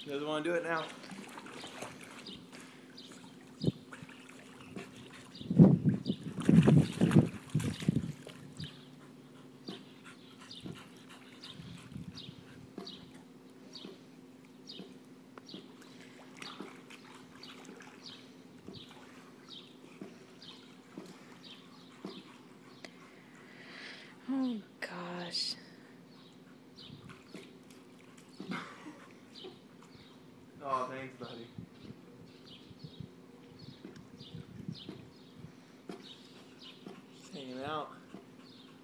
Doesn't want to do it now. Oh gosh. Oh, thanks, buddy. Just hanging out.